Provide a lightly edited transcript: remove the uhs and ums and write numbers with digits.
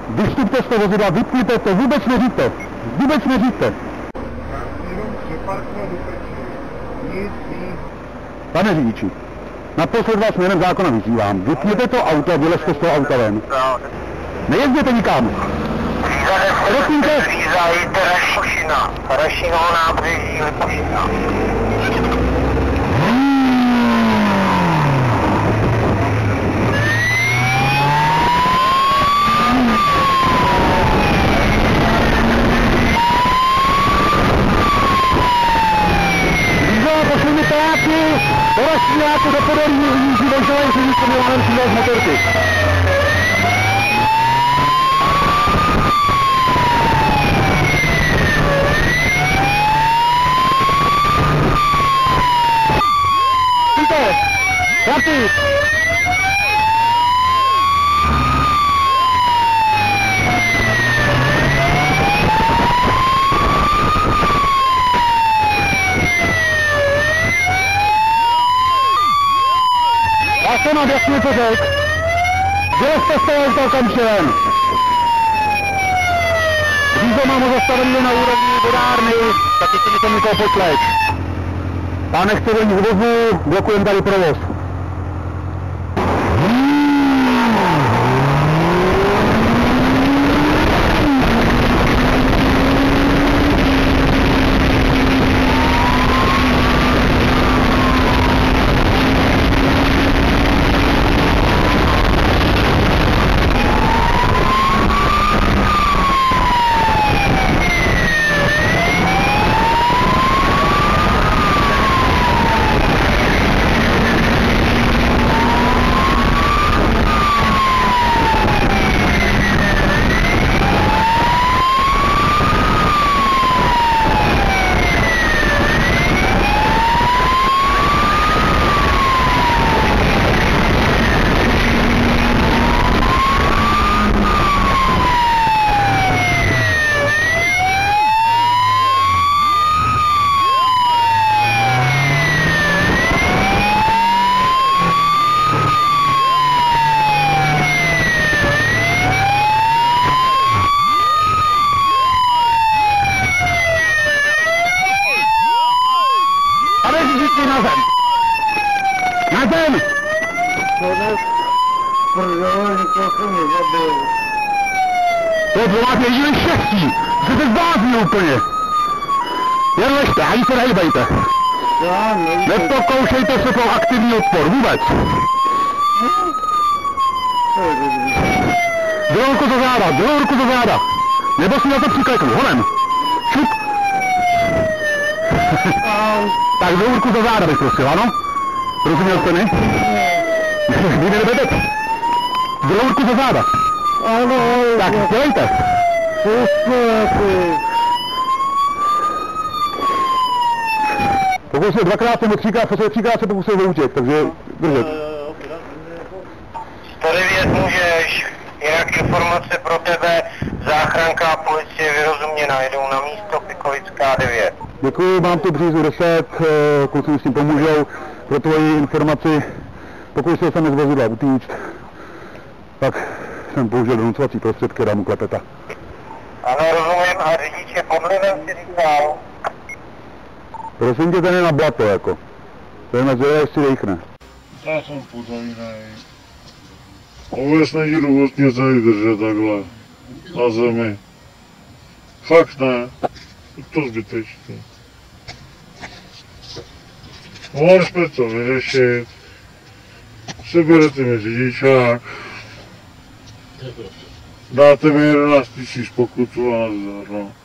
Vystupte z toho vozidla, vypněte to, vůbec neříďte. Vůbec neříďte. Jenom přeparkovat do peči. Nic. Pane řidiči, naposled vás jménem zákona vyzývám. Vypněte to auto a vylezte z toho auta ven. Nejezděte nikam. Jděte Rašínovo nábřeží, Lipošina. Pošli mi teáku, do Rašínáku, do Podolí, ujíždí Vojželej, řidiče Milanem přijde z motorky. Víte, chlapi! Já jsem vám jasně to řekl. Vylezte z toho auta okamžitě ven. Řízo mám ho zastavený na úrovni vodárny, tak jestli mi to někoho potleč. Já nechci do nich vozu, blokujem tady provoz. To je pro vás jediný štěstí, že se zblázní úplně. Jen ležte, ani se nehybejte. Nepokoušejte se pro aktivní odpor, vůbec. Druhou ruku za záda, nebo si na to přikleknu, honem. Šup. Tak druhou ruku za záda bych prosil, ano? Rozuměl jste mi? Vy nebudete. Druhou ruku za záda. Ano. Tak, dělejte. Pokusil dvakrát nebo třikrát se pokusil vyučit, takže držet. 109 můžeš, jinak informace pro tebe, záchranka a policie vyrozuměna, jedou na místo Pikolická 9. Děkuji, mám tu břízu 10, kluci mi s tím pomůžou, pro tvoji informaci pokusil jsem z vozidla utíct, tak jsem použil donucovací prostředky, dám mu klepeta. Ano, rozumím, a řidič je pod vlivem, si říkal. Prosím tě, ten je na blato, jako. To je na zvěle, jestli dejchne. Já jsem podaný. Vůbec není důvod mě tady držet takhle. Na zemi. Fakt ne. To zbytečný. Mohli jsme to vyřešit. Seberete mi řidičák. Dáte mi 11 000 pokutu a nazdar, no.